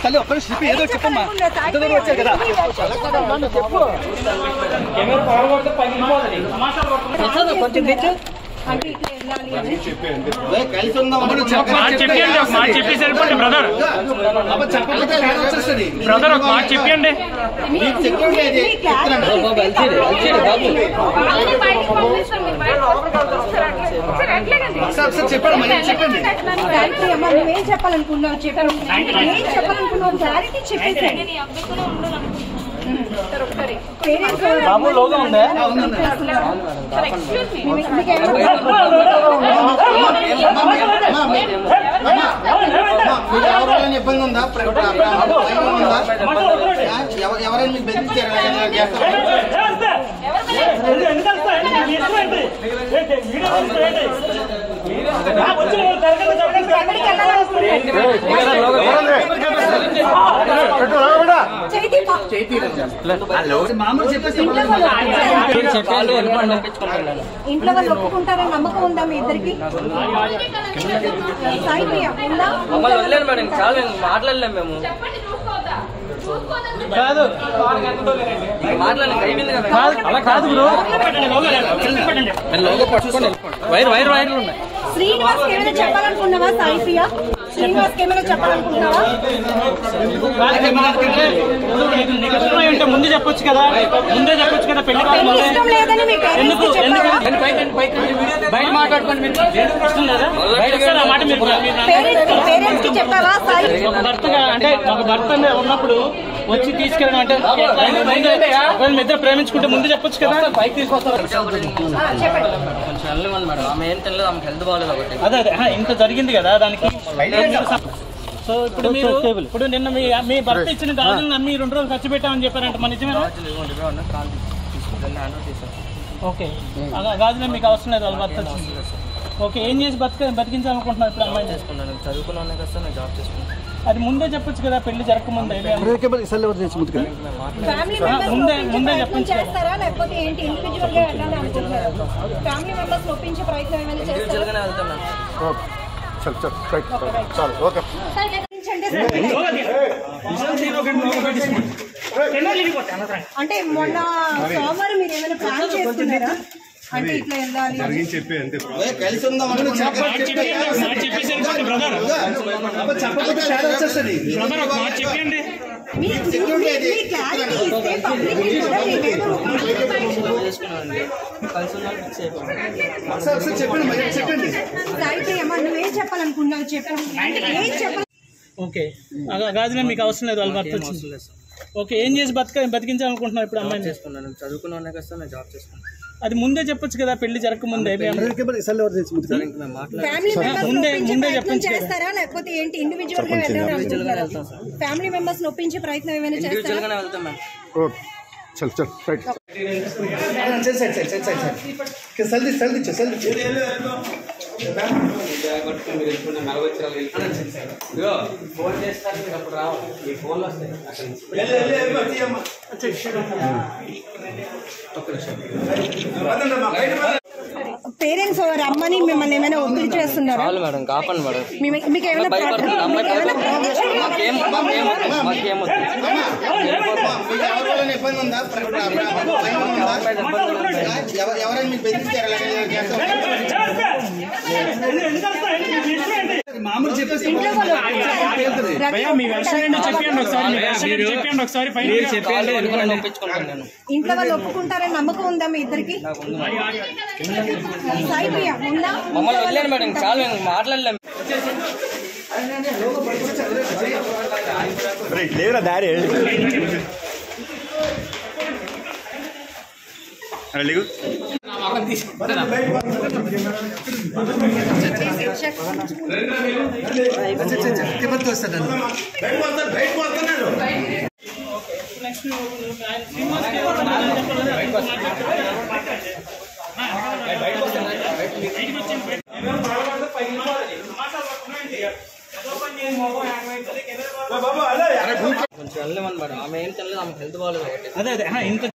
తల్లి ఒక్కరు చెప్పి ఏదో చెప్పమ్మా వచ్చారు కదా కొంచెం తెచ్చు కలిసి చెప్పి సరిపోండి బ్రదర్ బ్రదర్ ఒక మాట చెప్పండి చెప్పండి నువ్వేం చెప్పాలనుకున్నావు చెప్పాలనుకున్నావు క్లారిటీ చెప్పేసి బాబు లోగా ఉందా ఇబ్బంది ఉందా ఎవరైనా మీకు బెదిరించారు ఇంట్లో వాళ్ళు ఒప్పుకుంటారని నమ్మకం ఉందా మీ ఇద్దరికి మేడం చాలా మాట్లాడలేము మేము అలా కాదు శ్రీనివాస్ ఏమైనా చెప్పాలనుకున్నావా సాయిప్రియ శ్రీనివాస్ ఏమైనా చెప్పాలనుకున్నావా ముందే చెప్పొచ్చు కదా పెళ్లి ఇష్టం లేదని మీ బయట మాట్లాడుకోండి పేరెంట్స్ కి చెప్పావా ఒక భర్తగా అంటే ఒక భర్త ఉన్నప్పుడు వచ్చి తీసుకెళ్ళడం అంటే ఇద్దరు ప్రేమించుకుంటే ముందు చెప్పొచ్చు కదా బైక్ తీసుకొస్తారు అదే ఇంత జరిగింది కదా దానికి సో ఇప్పుడు మీరు ఇప్పుడు నిన్న మీ భర్త ఇచ్చిన గాజులు నమ్మి 2 రోజులు ఖర్చు పెట్టామని చెప్పారంట మన నిజమేనా ఓకే గాజులు మీకు అవసరం లేదు వాళ్ళ భర్త ఓకే ఏం చేసి బతికించాలనుకుంటున్నారు ఇప్పుడు అమ్మాయిని చేసుకున్నాను చదువుకున్నాను కదా నేను జాబ్ చేసుకున్నాను అది ముందే చెప్పొచ్చు కదా పెళ్లి జరగకముందే ముందే చెప్పండి చేస్తారా లేకపోతే ఏంటి ఇండివిజువల్ గా వెళ్ళాలని అనుకుంటున్నారా ఫ్యామిలీ మెంబర్స్ ఒప్పించే ప్రయత్నం ఏమైనా చేస్తారా అంటే మొన్న సోమవారం మీరు ఏమైనా ప్లాన్ చేస్తున్నారా అంటే ఇట్లా వెళ్ళాలి కలిసి ఉందాం చెప్పండి నువ్వేం చెప్పాలనుకున్నావు చెప్పాలి ఓకే గాజులే మీకు అవసరం లేదు వాళ్ళ భర్త వచ్చింది ఓకే ఏం చేసి బతికించాలనుకుంటున్నావు ఇప్పుడు అమ్మాయిని చేసుకున్నాను చదువుకున్నాను కదా నేను జాబ్ చేసుకున్నాను అది ముందే చెప్పొచ్చు కదా పెళ్లి జరగకముందే ముందే చెప్పండి చేస్తారా లేకపోతే ఏంటి ఇండివిజువల్ గా వెళ్ళాలి ఫ్యామిలీ మెంబర్స్ ఒప్పించే ప్రయత్నం ఏమైనా చేస్తారా चल चल राइट चल चल चल चल चल के जल्दी जल्दी जल्दी फोन చేస్తారు మీరు అప్పుడు రావాలి ఈ ఫోన్ వస్తాయి పేరెంట్స్ రమ్మని మిమ్మల్ని ఏమైనా ఒత్తిడి చేస్తున్నారా మేడం కాపండి మేడం మీకు ఏమైనా ఇబ్బంది ఉందా ఎవరైనా మీకు బెదిరించారు మామూలు చెప్పేసి ఇంట్లో వాళ్ళు ఒప్పుకుంటారని నమ్మకం ఉందా మీ ఇద్దరికి మమ్మల్ని వదిలేను మేడం చాలా మాట్లాడలేము లేవురా దారి కొంచెం వెళ్ళమని మేడం ఆమె ఏం తెలియదు ఆమె హెల్త్ బాగాలేదు అదే